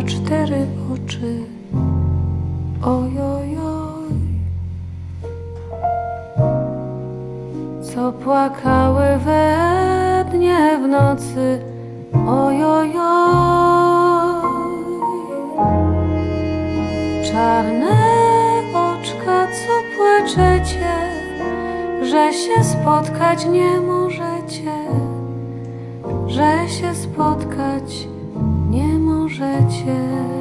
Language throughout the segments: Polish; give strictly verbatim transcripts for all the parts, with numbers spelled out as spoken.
cztery oczy. Ojojoj, co płakały we dnie w nocy. Ojojoj, czarne oczka, co płaczecie, że się spotkać nie możecie, że się spotkać nie możecie.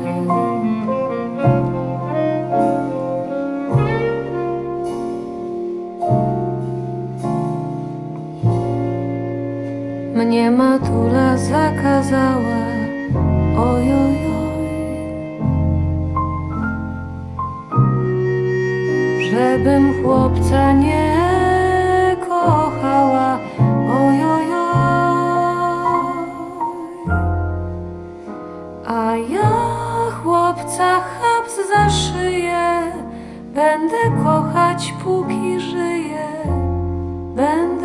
Mnie matura zakazała, ojojoj, żebym chłopca nie kochała, ojojoj, a ja chłopca chaps za szyję będę kochać, póki żyję, będę